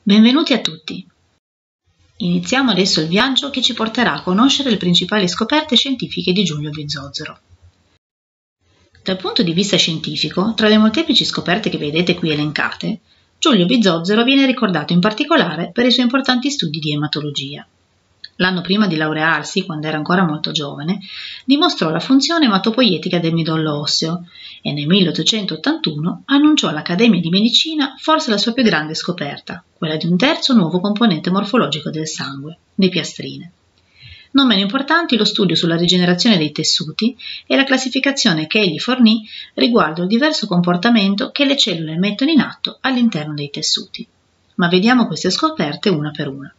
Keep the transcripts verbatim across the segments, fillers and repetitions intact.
Benvenuti a tutti! Iniziamo adesso il viaggio che ci porterà a conoscere le principali scoperte scientifiche di Giulio Bezozzaro. Dal punto di vista scientifico, tra le molteplici scoperte che vedete qui elencate, Giulio Bezozzaro viene ricordato in particolare per i suoi importanti studi di ematologia. L'anno prima di laurearsi, quando era ancora molto giovane, dimostrò la funzione ematopoietica del midollo osseo e nel milleottocentottantuno annunciò all'Accademia di Medicina forse la sua più grande scoperta, quella di un terzo nuovo componente morfologico del sangue, le piastrine. Non meno importanti lo studio sulla rigenerazione dei tessuti e la classificazione che egli fornì riguardo il diverso comportamento che le cellule mettono in atto all'interno dei tessuti. Ma vediamo queste scoperte una per una.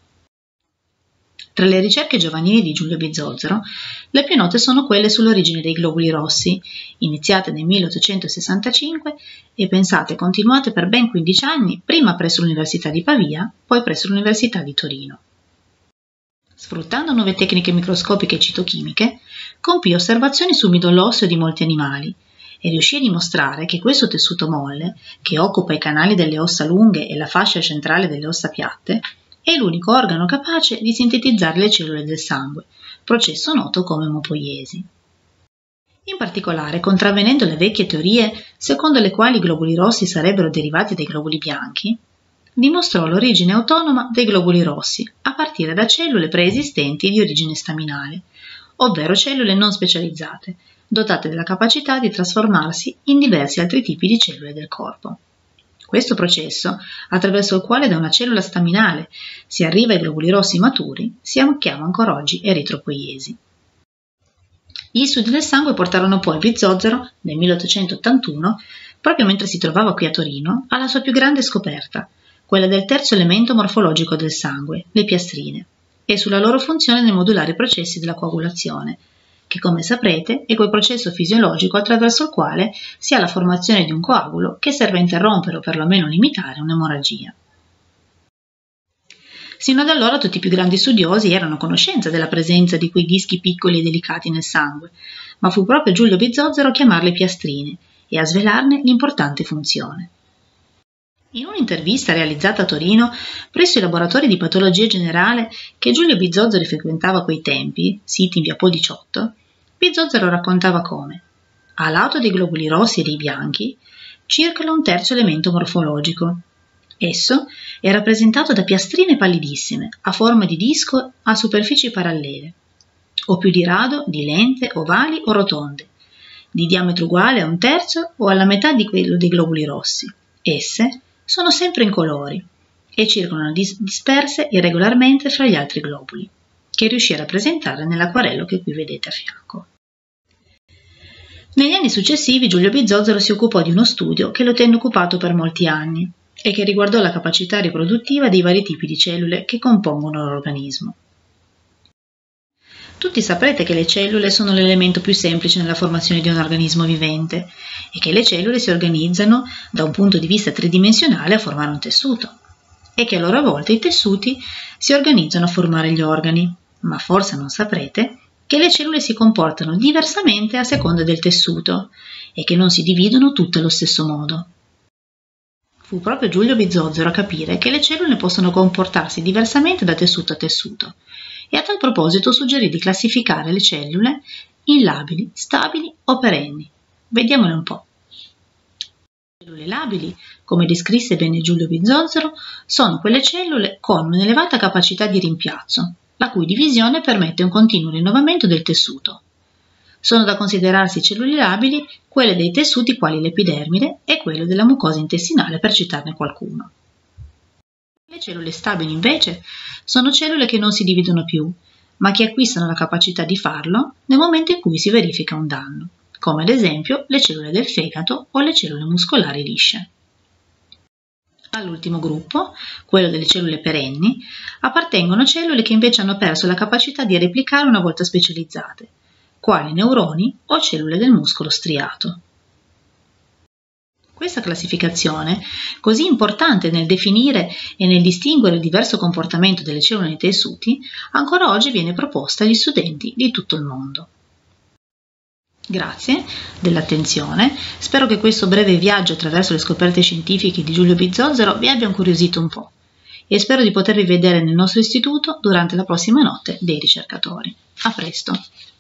Tra le ricerche giovanili di Giulio Bezozzaro, le più note sono quelle sull'origine dei globuli rossi, iniziate nel milleottocentosessantacinque e pensate continuate per ben quindici anni, prima presso l'Università di Pavia, poi presso l'Università di Torino. Sfruttando nuove tecniche microscopiche e citochimiche, compì osservazioni sul midollo osseo di molti animali e riuscì a dimostrare che questo tessuto molle, che occupa i canali delle ossa lunghe e la fascia centrale delle ossa piatte, è l'unico organo capace di sintetizzare le cellule del sangue, processo noto come emopoiesi. In particolare, contravvenendo le vecchie teorie secondo le quali i globuli rossi sarebbero derivati dai globuli bianchi, dimostrò l'origine autonoma dei globuli rossi a partire da cellule preesistenti di origine staminale, ovvero cellule non specializzate, dotate della capacità di trasformarsi in diversi altri tipi di cellule del corpo. Questo processo, attraverso il quale da una cellula staminale si arriva ai globuli rossi maturi, si chiama ancora oggi eritropoiesi. Gli studi del sangue portarono poi Bezozzaro, nel milleottocentottantuno, proprio mentre si trovava qui a Torino, alla sua più grande scoperta, quella del terzo elemento morfologico del sangue, le piastrine, e sulla loro funzione nel modulare i processi della coagulazione, che come saprete è quel processo fisiologico attraverso il quale si ha la formazione di un coagulo che serve a interrompere o perlomeno limitare un'emorragia. Sino ad allora tutti i più grandi studiosi erano a conoscenza della presenza di quei dischi piccoli e delicati nel sangue, ma fu proprio Giulio Bezozzaro a chiamarle piastrine e a svelarne l'importante funzione. In un'intervista realizzata a Torino presso i laboratori di patologia generale che Giulio Bezozzaro frequentava a quei tempi, siti in via Po diciotto, Bezozzaro raccontava come, a lato dei globuli rossi e dei bianchi, circola un terzo elemento morfologico. Esso è rappresentato da piastrine pallidissime, a forma di disco a superfici parallele, o più di rado di lente, ovali o rotonde, di diametro uguale a un terzo o alla metà di quello dei globuli rossi. Esse sono sempre incolori e circolano dis- disperse irregolarmente fra gli altri globuli, che riuscì a rappresentare nell'acquarello che qui vedete a fianco. Negli anni successivi Giulio Bezozzaro si occupò di uno studio che lo tenne occupato per molti anni e che riguardò la capacità riproduttiva dei vari tipi di cellule che compongono l'organismo. Tutti saprete che le cellule sono l'elemento più semplice nella formazione di un organismo vivente e che le cellule si organizzano da un punto di vista tridimensionale a formare un tessuto e che a loro volta i tessuti si organizzano a formare gli organi, ma forse non saprete che le cellule si comportano diversamente a seconda del tessuto e che non si dividono tutte allo stesso modo. Fu proprio Giulio Bezozzaro a capire che le cellule possono comportarsi diversamente da tessuto a tessuto e a tal proposito suggerì di classificare le cellule in labili, stabili o perenni. Vediamole un po'. Le cellule labili, come descrisse bene Giulio Bezozzaro, sono quelle cellule con un'elevata capacità di rimpiazzo, la cui divisione permette un continuo rinnovamento del tessuto. Sono da considerarsi cellule labili quelle dei tessuti quali l'epidermide e quello della mucosa intestinale, per citarne qualcuno. Le cellule stabili invece sono cellule che non si dividono più, ma che acquistano la capacità di farlo nel momento in cui si verifica un danno, come ad esempio le cellule del fegato o le cellule muscolari lisce. All'ultimo gruppo, quello delle cellule perenni, appartengono cellule che invece hanno perso la capacità di replicare una volta specializzate, quali neuroni o cellule del muscolo striato. Questa classificazione, così importante nel definire e nel distinguere il diverso comportamento delle cellule nei tessuti, ancora oggi viene proposta agli studenti di tutto il mondo. Grazie dell'attenzione, spero che questo breve viaggio attraverso le scoperte scientifiche di Giulio Bezozzaro vi abbia incuriosito un po'. e spero di potervi vedere nel nostro istituto durante la prossima notte dei ricercatori. A presto!